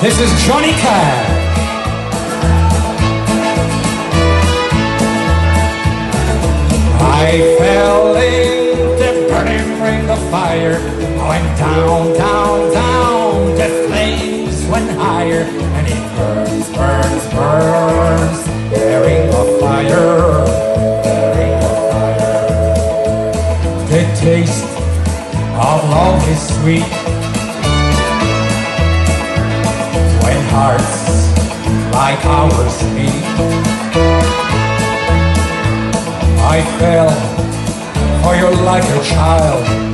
This is Johnny Cash. I fell in the burning ring of fire. I went down, down, down. The flames went higher, and it burns, burns, burns. The ring of fire, the ring of fire. The taste of love is sweet when hearts like ours meet. I fell for you like a child.